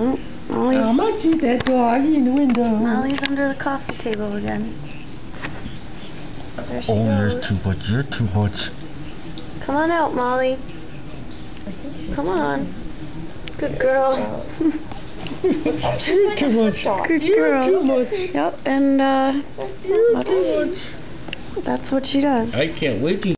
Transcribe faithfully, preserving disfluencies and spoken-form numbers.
Oh, Molly's, I might see that doggy in the window. Molly's under the coffee table again. There she Oh, goes. you're too much. You're too much. Come on out, Molly. Come on. Good girl. You're too much. Good You're girl. too much. Yep, and uh, You're that's, too much. that's what she does. I can't wait to